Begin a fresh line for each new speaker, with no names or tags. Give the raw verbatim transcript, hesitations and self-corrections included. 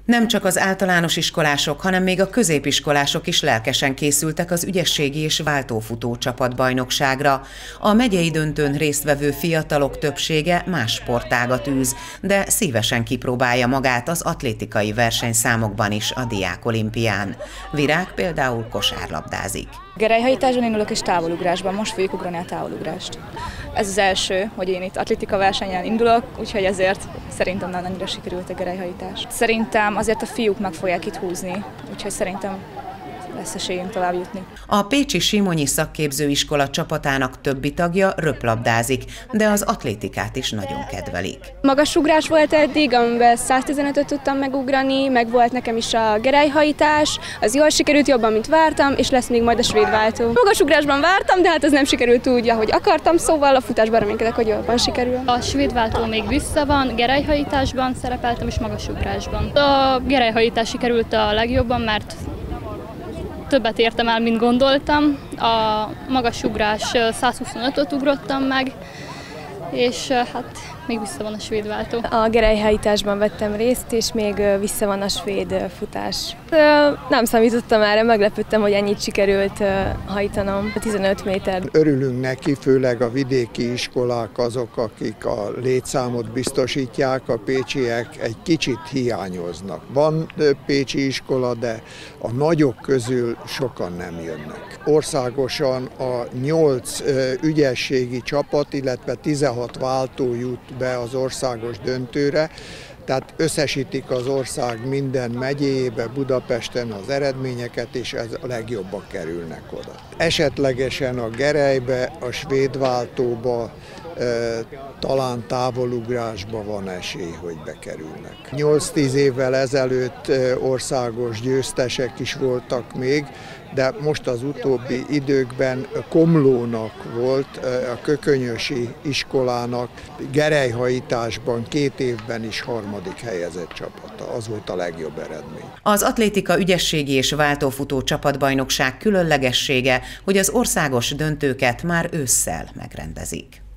Nem csak az általános iskolások, hanem még a középiskolások is lelkesen készültek az ügyességi és váltófutó csapatbajnokságra. A megyei döntőn résztvevő fiatalok többsége más sportágat űz, de szívesen kipróbálja magát az atlétikai versenyszámokban is a diákolimpián. Virág például kosárlabdázik.
Gerelyhajításban indulok és távolugrásban, most fogjuk ugrani a távolugrást. Ez az első, hogy én itt atlétika versenyen indulok, úgyhogy ezért szerintem nem annyira sikerült a gerelyhajítás. Szerintem azért a fiúk meg fogják itt húzni, úgyhogy szerintem lesz esélyünk tovább jutni.
A Pécsi Simonyi Szakképzőiskola csapatának többi tagja röplabdázik, de az atlétikát is nagyon kedvelik.
Magasugrás volt eddig, amiben száztizenötöt tudtam megugrani, meg volt nekem is a gerelyhajítás, az jól sikerült, jobban, mint vártam, és lesz még majd a svéd váltó. Magasugrásban vártam, de hát ez nem sikerült úgy, ahogy akartam, szóval a futásban reménykedek, hogy jobban sikerül.
A svéd váltó még vissza van, gerelyhajításban szerepeltem és magasugrásban. A gerelyhajítás sikerült a legjobban, mert többet értem el, mint gondoltam. A magasugrás százhuszonötöt ugrottam meg, és hát még vissza van a svéd váltó.
A gerelyhajításban vettem részt, és még vissza van a svéd futás. Nem számítottam erre, meglepődtem, hogy ennyit sikerült hajtanom. tizenöt méter.
Örülünk neki, főleg a vidéki iskolák azok, akik a létszámot biztosítják, a pécsiek egy kicsit hiányoznak. Van pécsi iskola, de a nagyok közül sokan nem jönnek. Országosan a nyolc ügyességi csapat, illetve tizenhat váltó jut be az országos döntőre, tehát összesítik az ország minden megyéjébe, Budapesten az eredményeket, és ez a legjobbak kerülnek oda. Esetlegesen a gerelybe, a svéd váltóba, e, talán távolugrásba van esély, hogy bekerülnek. nyolc-tíz évvel ezelőtt országos győztesek is voltak még, de most az utóbbi időkben Komlónak volt, a Kökönyösi iskolának gerelyhajításban két évben is harmadik helyezett csapata. Az volt a legjobb eredmény.
Az atlétika ügyességi és váltófutó csapatbajnokság különlegessége, hogy az országos döntőket már ősszel megrendezik.